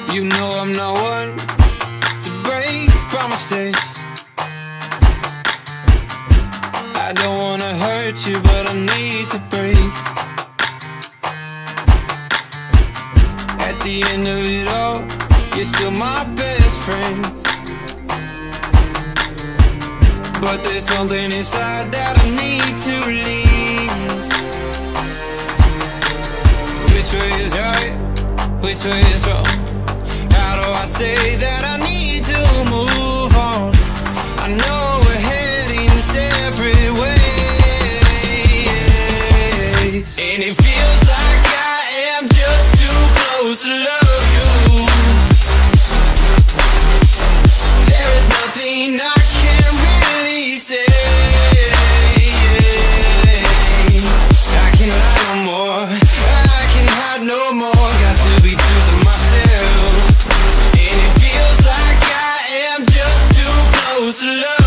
You know I'm not one to break promises. I don't wanna hurt you, but I need to break. At the end of it all, you're still my best friend. But there's something inside that I need to release. Which way is right? Which way is wrong? How do I say that I need to move on? I know we're heading separate ways, and it feels like I am just too close to love you. There is nothing I can really say. I can't lie no more, I can't hide no more. Got to be true to myself, and it feels like I am just too close to love.